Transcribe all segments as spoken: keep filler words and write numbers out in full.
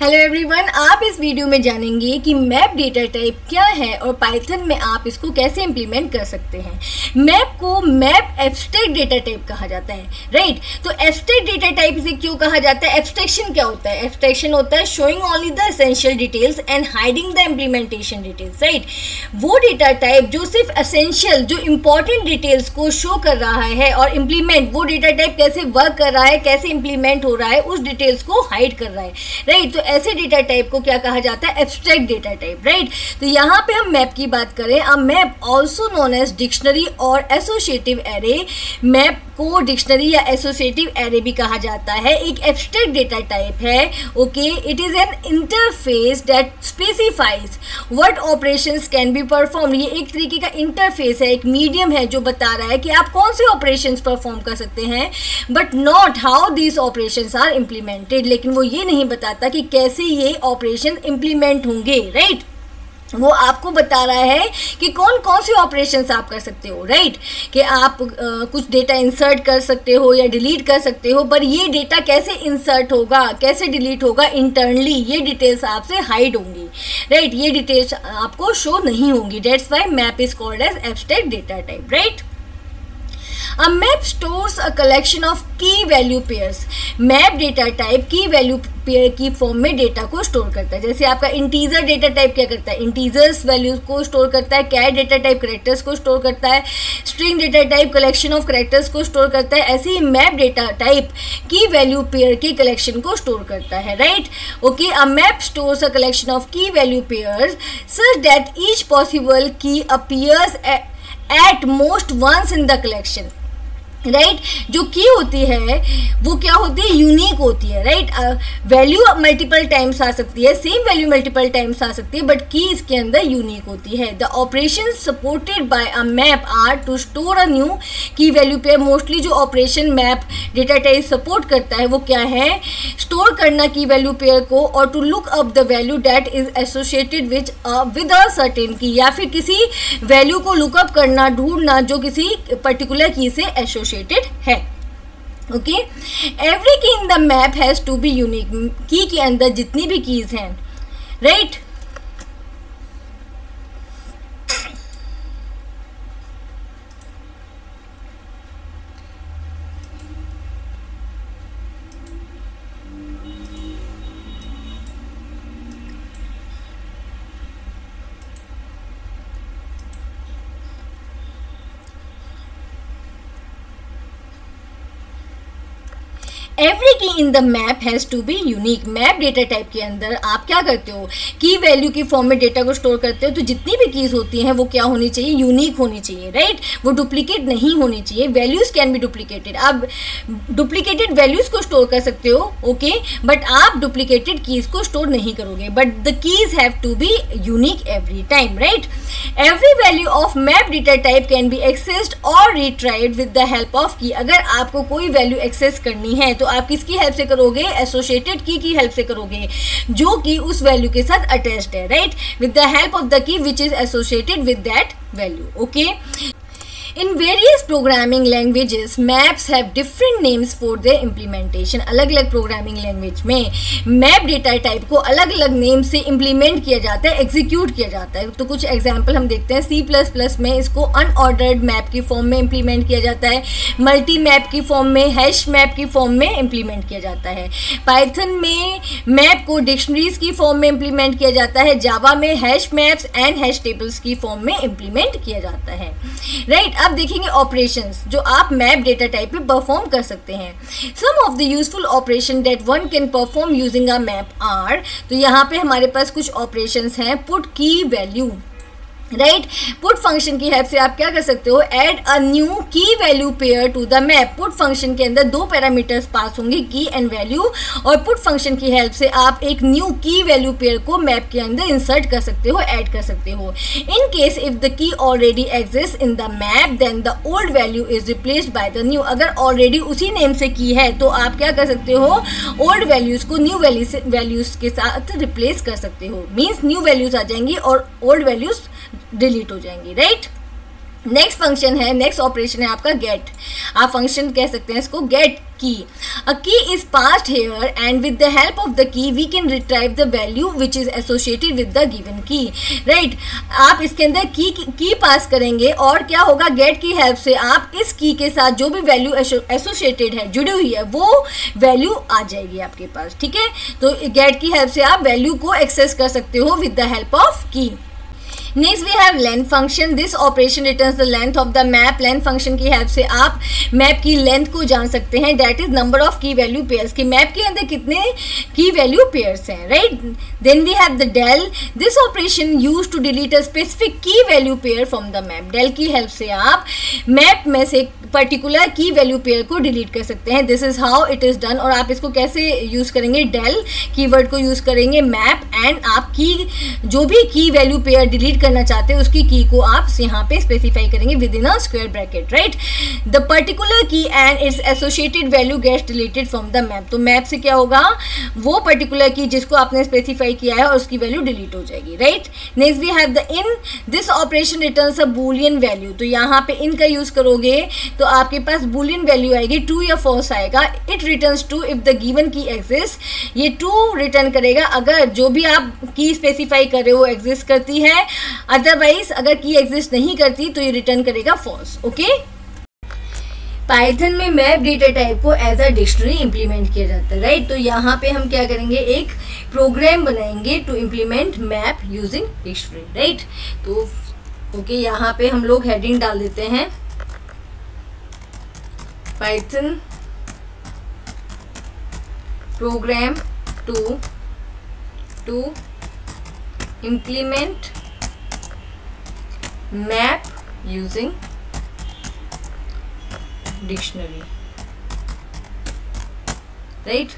Hello everyone, आप इस video में जानेंगे कि मैप डेटा टाइप क्या है और पाइथन में आप इसको कैसे इंप्लीमेंट कर सकते हैं। मैप को मैप एब्स्ट्रैक्ट डेटा टाइप कहा जाता है, राइट। तो एब्स्ट्रैक्ट डेटा टाइप इसे क्यों कहा जाता है? एब्स्ट्रैक्शन क्या होता है? एब्स्ट्रैक्शन होता है showing only the essential details and hiding the implementation details, right. वो डेटा टाइप जो सिर्फ एसेंशियल जो इंपॉर्टेंट डिटेल्स को शो कर रहा है और इम्प्लीमेंट वो डेटा टाइप कैसे वर्क कर रहा है, कैसे इंप्लीमेंट हो रहा है, उस डिटेल्स को हाइड कर रहा है, राइट। तो ऐसे डेटा टाइप को क्या कहा जाता है? Abstract data type, right. तो यहाँ पे हम मैप की बात करें, a map also known as dictionary और एसोसिएटिव एरे। मैप को डिक्शनरी या एसोसिएटिव एरे भी कहा जाता है, एक एब्स्ट्रैक्ट डेटा टाइप है, okay. It is an interface that specifies what operations can be perform. ये एक तरीके का इंटरफेस है, एक मीडियम है जो बता रहा है कि आप कौन से ऑपरेशंस परफॉर्म कर सकते हैं, but not how these operations are implemented. लेकिन वो ये नहीं बताता कि कैसे ये ऑपरेशन इम्प्लीमेंट होंगे, राइट। वो आपको बता रहा है कि कौन कौन से ऑपरेशंस आप कर सकते हो, राइट। कि आप आ, कुछ डेटा इंसर्ट कर सकते हो या डिलीट कर सकते हो, पर ये डेटा कैसे इंसर्ट होगा, कैसे डिलीट होगा इंटरनली, ये डिटेल्स आपसे हाइड होंगी, राइट। ये डिटेल्स आपको शो नहीं होंगी। That's why map is called as abstract data type, right. A map stores a collection of key value pairs. Map data type की वैल्यू पेयर की फॉर्म में डेटा को स्टोर करता है। जैसे आपका इंटीजर डेटा टाइप क्या करता है? इंटीजर्स वैल्यूज को स्टोर करता है। कैर डेटा टाइप करेक्टर्स को स्टोर करता है। String data type collection of characters को स्टोर करता है। ऐसे ही मैप डेटा टाइप की वैल्यू पेयर के कलेक्शन को स्टोर करता है, right. Okay, a map stores a collection of key value pairs such that each possible key appears at most once in the collection, right right? जो की होती है वो क्या होती है? यूनिक होती है, राइट। वैल्यू मल्टीपल टाइम्स आ सकती है, सेम वैल्यू मल्टीपल टाइम्स आ सकती है, बट की इसके अंदर यूनिक होती है। The operation supported by a map are to store a new key value pair. Mostly जो operation map data type support करता है वो क्या है? स्टोर करना की वैल्यू पेयर को, और to look up the value that is associated with with a certain key, या फिर किसी वैल्यू को लुकअप करना, ढूंढना जो किसी पर्टिकुलर की से एसोसिएटेड है, okay. Every key in the map has to be unique. Key के अंदर जितनी भी कीज हैं, right, every key in the map has to be unique. Map data type के अंदर आप क्या करते हो? की वैल्यू की फॉर्म में डेटा को स्टोर करते हो, तो जितनी भी कीज होती हैं वो क्या होनी चाहिए? यूनिक होनी चाहिए, राइट। वो डुप्लीकेट नहीं होनी चाहिए। Values can be duplicated. आप डुप्लीकेटेड वैल्यूज को स्टोर कर सकते हो, ओके, बट आप डुप्लीकेटेड कीज को स्टोर नहीं करोगे। But the keys have to be unique every time, right. Every value of map data type can be accessed और retrieved with the help of key. अगर आपको कोई वैल्यू एक्सेस करनी है तो तो आप किसकी हेल्प से करोगे? एसोसिएटेड की की हेल्प से करोगे, जो कि उस वैल्यू के साथ अटैच्ड है, right, with the help of the key which is associated with that value, okay. In various programming languages, maps have different names for their implementation. अलग अलग प्रोग्रामिंग लैंग्वेज में मैप डेटा टाइप को अलग अलग name से implement किया जाता है, एग्जीक्यूट किया जाता है। तो कुछ एग्जाम्पल हम देखते हैं। सी प्लस प्लस में इसको अनऑर्डर्ड मैप की फॉर्म में इम्प्लीमेंट किया जाता है। मल्टी मैप की फॉर्म में, हैश मैप की फॉर्म में इम्प्लीमेंट किया जाता है। पाइथन में मैप को डिक्शनरीज की फॉर्म में इम्प्लीमेंट किया जाता है। जावा में hash maps and hash tables की फॉर्म में इम्प्लीमेंट किया जाता है, राइट। अब देखेंगे ऑपरेशंस जो आप मैप डेटा टाइप पे परफॉर्म कर सकते हैं। Some of the useful operation that one can perform using a map are. तो यहाँ पे हमारे पास कुछ ऑपरेशंस हैं। Put key value, right. Put function की हेल्प से आप क्या कर सकते हो? Add a new key value pair to the map. Put function के अंदर दो पैरामीटर्स पास होंगे, की एंड वैल्यू, और पुट फंक्शन की हेल्प से आप एक न्यू की वैल्यू पेयर को मैप के अंदर इंसर्ट कर सकते हो, ऐड कर सकते हो। In case if the key already exist in the map then the old value is replaced by the new. अगर ऑलरेडी उसी नेम से की है तो आप क्या कर सकते हो? ओल्ड वैल्यूज को न्यू वैल्यूज के साथ रिप्लेस कर सकते हो। मीन्स न्यू वैल्यूज आ जाएंगी और ओल्ड वैल्यूज डिलीट हो जाएंगी, राइट। नेक्स्ट फंक्शन है, नेक्स्ट ऑपरेशन है आपका गेट। आप फंक्शन कह सकते हैं इसको, get key. A key is passed here and with the help of the key we can retrieve the value which is associated with the given key. Right? आप इसके अंदर की की पास करेंगे और क्या होगा, गेट की हेल्प से आप इस की के साथ जो भी वैल्यू एसोसिएटेड है, जुड़ी हुई है, वो वैल्यू आ जाएगी आपके पास. ठीक है, तो गेट की हेल्प से आप वैल्यू को एक्सेस कर सकते हो with the help of key. Next we have length function. This operation returns the length of the map. Length function की हेल्प से आप मैप की लेंथ को जान सकते हैं. That is number of key value pairs, कि मैप के अंदर कितने की वैल्यू पेयर्स हैं. Right, then we have the del. This operation use to delete a specific key value pair from the map. Del की help से आप map में से पर्टिकुलर की वैल्यू पेयर को डिलीट कर सकते हैं. This is how it is done. और आप इसको कैसे यूज करेंगे, डेल कीवर्ड को यूज करेंगे मैप एंड आप की जो भी की वैल्यू पेयर डिलीट करना चाहते हैं उसकी की को आप यहाँ पे स्पेसिफाई करेंगे within a square bracket. Right, the particular key and its associated value gets deleted from the map. तो मैप से क्या होगा, वो पर्टिकुलर की जिसको आपने स्पेसिफाई किया है और उसकी वैल्यू डिलीट हो जाएगी. Right, next we have the in. This operation returns a boolean value. तो यहाँ पे इन का यूज करोगे तो आपके पास बूलियन वैल्यू आएगी, ट्रू या फॉल्स आएगा. It returns true if the given key exist. ये ट्रू रिटर्न करेगा अगर जो भी आप की स्पेसिफाई कर रहे हो एग्जिस्ट करती है. अदरवाइज अगर की एग्जिस्ट नहीं करती तो ये रिटर्न करेगा फॉल्स. ओके, पाइथन में मैप डेटा टाइप को एज अ डिक्शनरी इंप्लीमेंट किया जाता है. राइट, तो यहाँ पे हम क्या करेंगे, एक प्रोग्राम बनाएंगे to implement map using dictionary. Right, तो ओके okay, यहाँ पे हम लोग हेडिंग डाल देते हैं Python program to to implement map using dictionary. Right,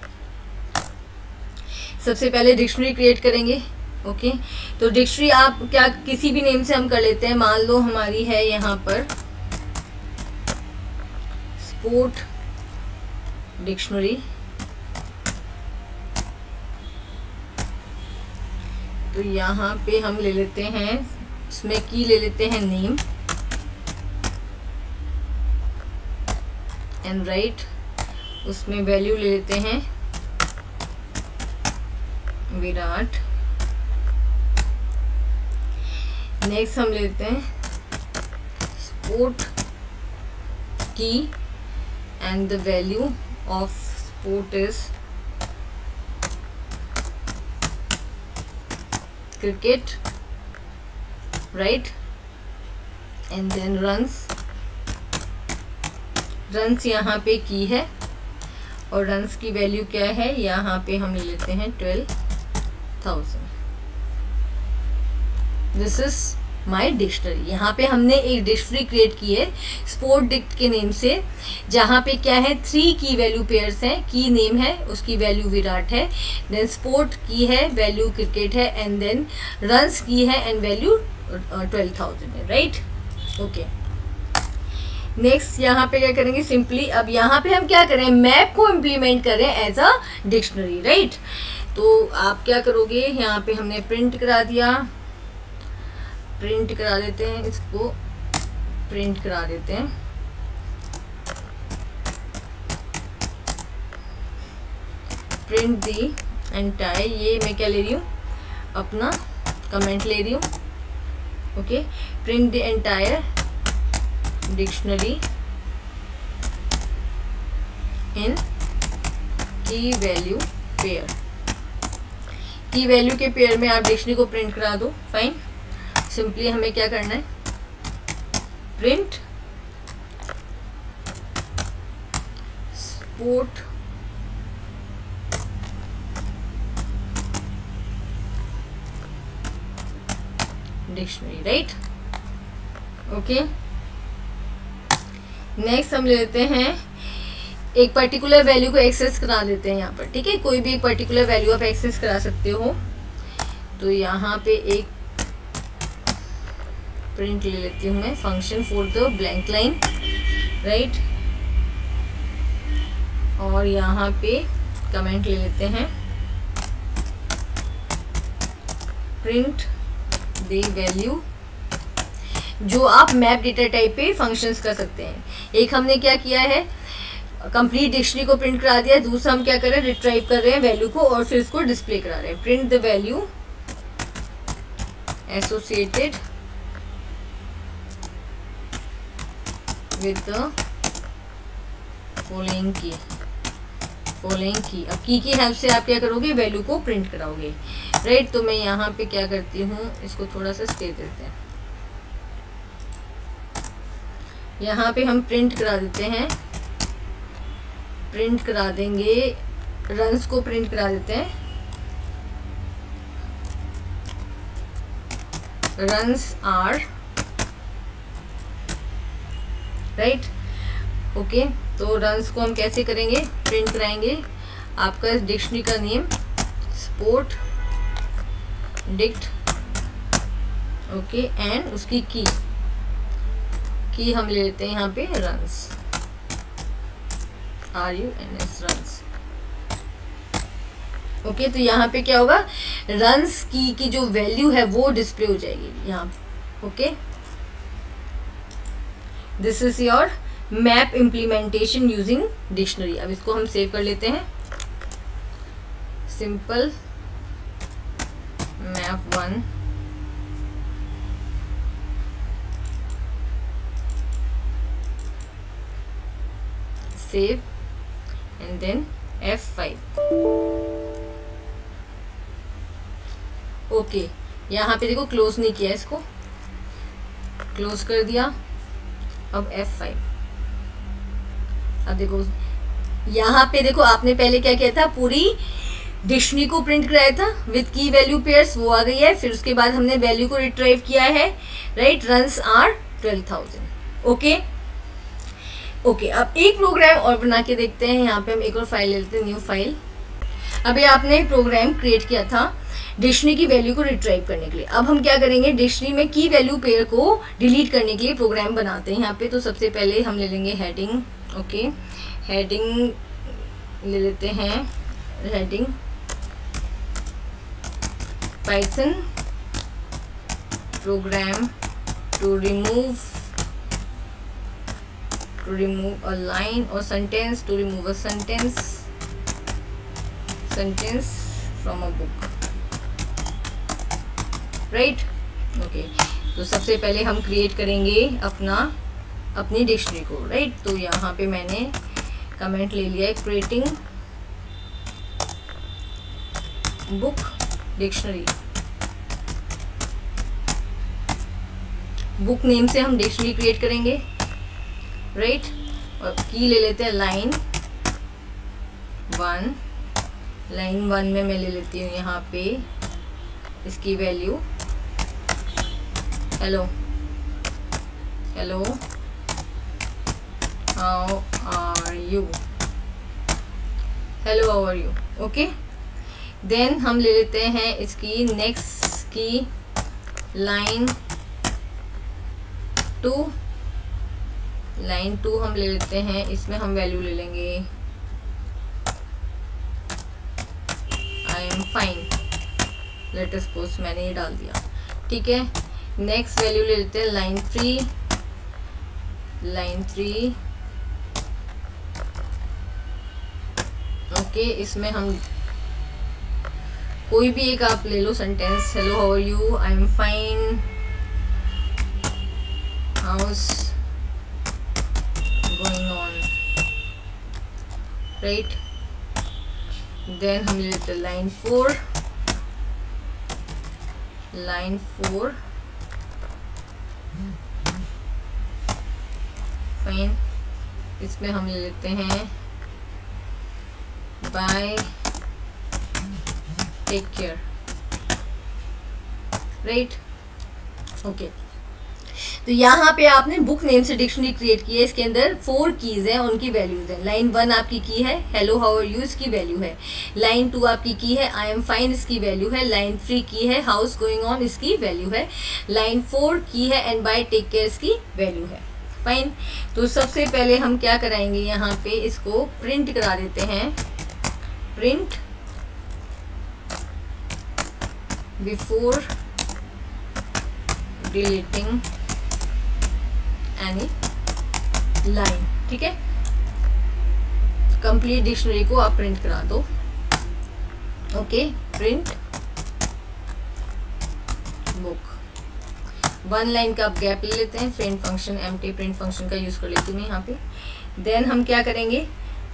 सबसे पहले डिक्शनरी क्रिएट करेंगे. Okay okay? तो डिक्शनरी आप क्या किसी भी नेम से हम कर लेते हैं. मान लो हमारी है यहाँ पर स्पोर्ट डिक्शनरी. तो यहाँ पे हम ले लेते हैं, इसमें की ले लेते हैं नेम एंड राइट. उसमें वैल्यू ले लेते हैं विराट. नेक्स्ट हम लेते हैं sport key and the value of sport is cricket. Right, and then runs. Runs यहाँ पे की है और रन्स की वैल्यू क्या है, यहाँ पे हम ले लेते हैं twelve thousand. This is my dictionary. यहाँ पे हमने एक डिक्शनरी क्रिएट की है स्पोर्ट डिक्ट के नेम से, जहाँ पे क्या है, थ्री की वैल्यू पेयर्स हैं. की नेम है, उसकी वैल्यू विराट है. देन स्पोर्ट की है, वैल्यू क्रिकेट है. एंड देन रन्स की है एंड वैल्यू ट्वेल्व थाउजेंड है. Right, okay. नेक्स्ट यहाँ पे क्या करेंगे, सिंपली अब यहाँ पे हम क्या करें, मैप को इम्प्लीमेंट करें एज अ डिक्शनरी. राइट, तो आप क्या करोगे, यहाँ पे हमने प्रिंट करा दिया, प्रिंट करा देते हैं, इसको प्रिंट करा देते हैं. प्रिंट दी एंटायर, ये मैं क्या ले रही हूँ, अपना कमेंट ले रही हूँ. Okay, print the entire dictionary in key value pair. Key value के पेयर में आप डिक्शनरी को प्रिंट करा दो. फाइन, सिंपली हमें क्या करना है, print sport dictionary. Right, okay. Next हम ले लेते हैं एक पर्टिकुलर वैल्यू को एक्सेस करा देते हैं यहाँ पर. ठीक है, कोई भी एक पर्टिकुलर वैल्यू आप एक्सेस करा सकते हो. तो यहाँ पे एक प्रिंट ले लेती हूँ मैं, function for the blank line. Right, और यहाँ पे कमेंट ले लेते हैं, प्रिंट द वैल्यू. जो आप मैप डेटा टाइप पे फंक्शंस कर सकते हैं. एक हमने क्या किया है, कंप्लीट डिक्शनरी को प्रिंट करा दिया। दूसरा हम क्या कर रहे हैं, रिट्राइव कर रहे हैं वैल्यू को और फिर इसको डिस्प्ले करा रहे हैं। Print the value associated with the following key following key अब की की हेल्प से आप क्या करोगे, वैल्यू को प्रिंट कराओगे, राइट। तो मैं यहाँ पे क्या करती हूँ, इसको थोड़ा सा स्टे देते हैं। यहाँ पे हम प्रिंट करा देते हैं, प्रिंट करा देंगे, रन्स को प्रिंट करा देते हैं, रन्स आर, राइट, ओके। तो रन्स को हम कैसे करेंगे, प्रिंट कराएंगे। आपका इस डिक्शनरी का name sport dict, okay, and उसकी की की हम ले लेते हैं यहाँ पे runs, R U N S, runs, okay. तो यहाँ पे क्या होगा, रन्स की की जो वैल्यू है वो डिस्प्ले हो जाएगी यहाँ, okay. This is your map implementation using dictionary. अब इसको हम सेव कर लेते हैं, simple map one, save and then F five, okay. यहाँ पे देखो क्लोज नहीं किया, इसको क्लोज कर दिया। अब एफ फाइव, अब देखो यहाँ पे देखो आपने पहले क्या किया था, पूरी डिक्शनरी को प्रिंट कराया था विद की वैल्यू पेयर्स, वो आ गई है। फिर उसके बाद हमने वैल्यू को रिट्राइव किया है, right, runs are twelve thousand, okay okay. अब एक प्रोग्राम और बना के देखते हैं। यहाँ पे हम एक और फाइल ले लेते हैं, न्यू फाइल। अभी आपने प्रोग्राम क्रिएट किया था डिक्शनरी की वैल्यू को रिट्राइव करने के लिए। अब हम क्या करेंगे, डिक्शनरी में की वैल्यू पेयर को डिलीट करने के लिए प्रोग्राम बनाते हैं यहाँ पे। तो सबसे पहले हम ले लेंगे हेडिंग, ओके, हेडिंग ले लेते हैं, heading Python program to remove to remove a line और sentence, to remove a sentence sentence from a book, right, okay. तो सबसे पहले हम क्रिएट करेंगे अपना अपनी डिक्शनरी को, राइट। तो यहाँ पे मैंने कमेंट ले लिया है, creating book dictionary. Book name से हम डिक्शनरी क्रिएट करेंगे, राइट। और की ले लेते हैं लाइन वन, लाइन वन में मैं ले लेती हूँ यहाँ पे इसकी value hello hello how are you, hello how are you, okay. Then हम ले लेते हैं इसकी नेक्स्ट की लाइन टू, लाइन टू हम ले लेते हैं, इसमें हम वैल्यू ले लेंगे I am fine, let us suppose मैंने ये डाल दिया, ठीक है। नेक्स्ट वैल्यू ले लेते हैं line three, line three, okay. इसमें हम कोई भी एक आप ले लो sentence, hello how are you, I am fine, how's going on, right. Then हम ले लेते हैं line four, line four, fine. इसमें हम ले लेते हैं bye take care, right, okay. तो यहाँ पे आपने बुक नेम से डिक्शनरी क्रिएट की है, इसके अंदर फोर कीज हैं, उनकी वैल्यूज हैं। लाइन वन आपकी की है हेलो हाउ आर यू, इसकी वैल्यू है। लाइन टू आपकी की है आई एम फाइन, इसकी वैल्यू है। लाइन थ्री की है हाउस गोइंग ऑन, इसकी वैल्यू है। लाइन फोर की है एंड बाय टेक केयर, इसकी वैल्यू है, फाइन। तो सबसे पहले हम क्या कराएंगे, यहाँ पे इसको प्रिंट करा देते हैं, print before deleting any line, ठीक है। कंप्लीट डिक्शनरी को आप प्रिंट करा दो। Okay, print book, one line का आप गैप ले लेते हैं, print function empty print function का यूज कर लेती हूँ मैं यहाँ पे। देन हम क्या करेंगे,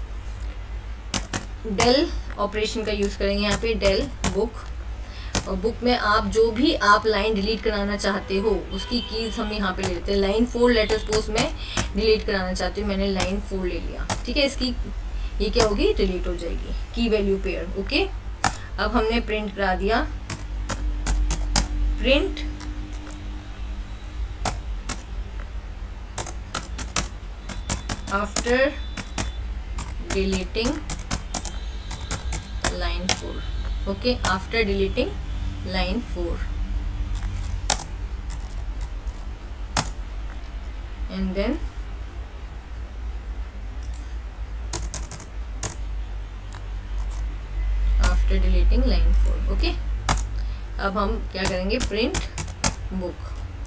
डेल ऑपरेशन का यूज करेंगे यहाँ पे, डेल बुक, और बुक में आप जो भी आप लाइन डिलीट कराना चाहते हो उसकी कीज हम यहाँ पे ले लेते हैं। लाइन फोर लेटर सपोज मैं डिलीट कराना चाहती हूँ, मैंने लाइन फोर ले लिया, ठीक है, इसकी ये क्या होगी, डिलीट हो जाएगी, की वैल्यू पेयर। ओके, अब हमने प्रिंट करा दिया, print after deleting line four. Okay, after deleting line four, and then after deleting line four. Okay, अब हम क्या करेंगे, प्रिंट बुक,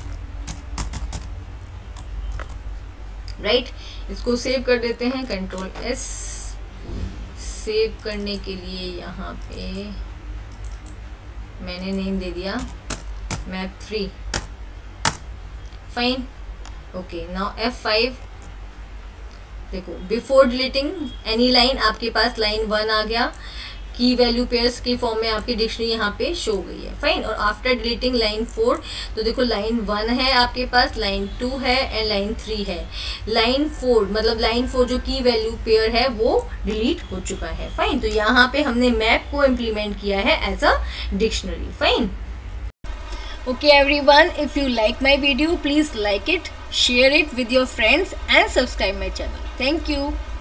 राइट right? इसको सेव कर देते हैं, कंट्रोल एस। सेव करने के लिए यहाँ पे मैंने नेम दे दिया map three, fine. Okay, now F five, देखो बिफोर डिलीटिंग एनी लाइन आपके पास लाइन वन आ गया, की वैल्यू पेयर्स की फॉर्म में आपकी डिक्शनरी यहाँ पे शो गई है, फाइन। और आफ्टर डिलीटिंग लाइन फोर, तो देखो लाइन वन है आपके पास, लाइन टू है एंड लाइन थ्री है। लाइन फोर मतलब लाइन फोर जो की वैल्यू पेयर है वो डिलीट हो चुका है, फाइन। तो यहाँ पे हमने मैप को इम्प्लीमेंट किया है as a dictionary, fine. Okay everyone, if you like my video please like it, share it with your friends and subscribe my channel. Thank you.